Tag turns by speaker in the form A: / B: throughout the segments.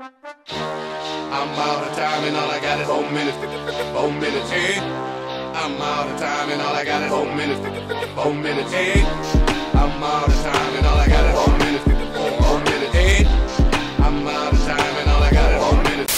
A: I'm out of time and all I got is 4 minutes. 4 minutes, hey. I'm out of time and all I got is 4 minutes. 4 minutes, hey. I'm out of time and all I got is 4 minutes. 4 minutes, hey. I'm out of time and all I got is 4 minutes.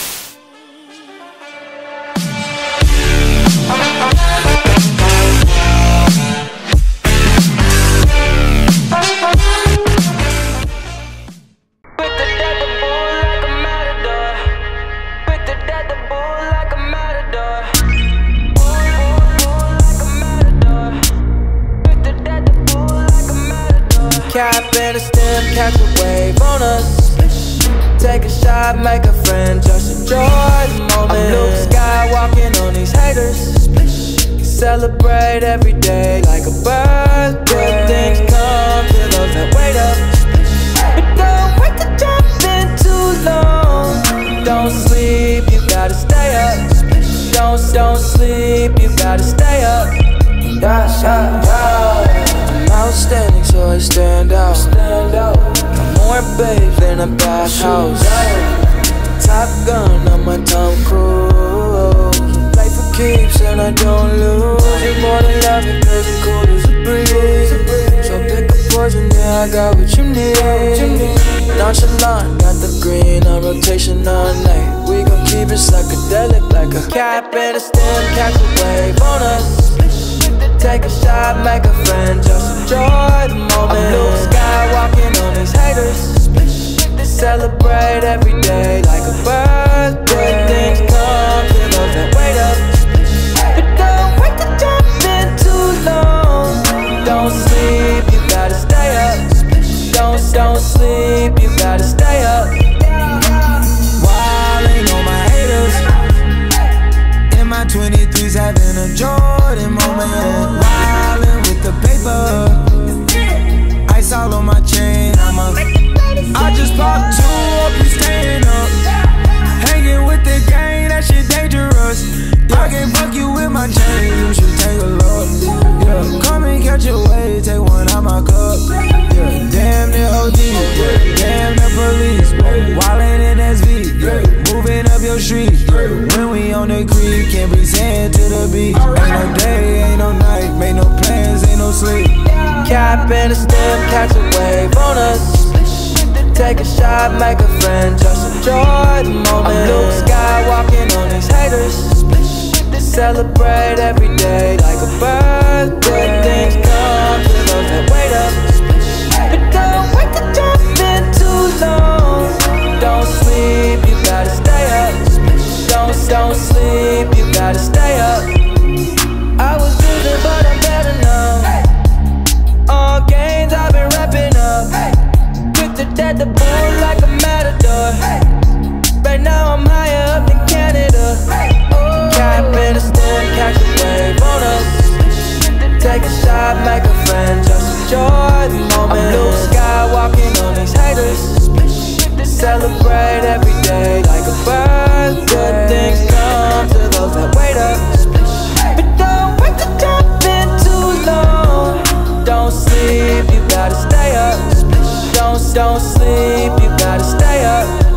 B: Cap and a stem, catch a wave on us. Take a shot, make a friend, just enjoy the moment. I'm Luke Skywalking on these haters. Celebrate every day like a birthday. Good things come to those that wait up. But don't wait to jump in too long. Don't sleep, you gotta stay up. Don't sleep, you gotta stay up. I'm outstanding, so I stand out. I'm more babe than a bathhouse. Top Gun on my Tom Cruise. Play for keeps and I don't lose. You more than love me, cause you're cool as a breeze. So pick a poison, yeah, I got what you need. Nonchalant, got the green on rotation all night. We gon' keep it psychedelic like a cap and a stem, catch a wave on us. Take a shot, make a friend, just enjoy the moment. I'm Luke Skywalking on these haters. Celebrate every day like a birthday. Good things come to those that wait up. But don't wait to jump in too long. Don't sleep, you gotta stay up. Don't sleep, you gotta stay up.
C: Wildin' on my haters. In my 23s having a Jordan moment. Wildin' with the paper. Ice all on my chain, I just popped 2 up, you staying up. Hanging with the gang, that shit dangerous. I can't fuck you with my chain, you should take a look. Yeah, come and catch a wave, take one out my cup. Yeah, damn the OD, yeah, damn the police. Wildin' in SV, yeah, moving up your street. When we on the creek, can't be sand to the beach. Ain't no day, ain't no night, make no plans, ain't no sleep.
B: Cap and a stem, catch a wave on us. Take a shot, make a friend, just enjoy the moment. I'm Luke Skywalking on these haters. Celebrate every day like a birthday. Good things come to those that wait up. But don't wait to jump in too long. Don't sleep, you gotta stay up. Don't sleep, you gotta stay up. I was losing, but I'm better now. All games I've been wrapping up. Quick to dead the bull like a matador. Right now I'm higher up than Canada. Cap and a stem, catch a wave on us. Take a shot, make a friend, just enjoy the moment. I'm Luke Skywalking on these haters. Celebrate every day like a birthday. Good things come to those that wait up. But don't wait to jump in too long. Don't sleep, you gotta stay up. Don't sleep, you gotta stay up.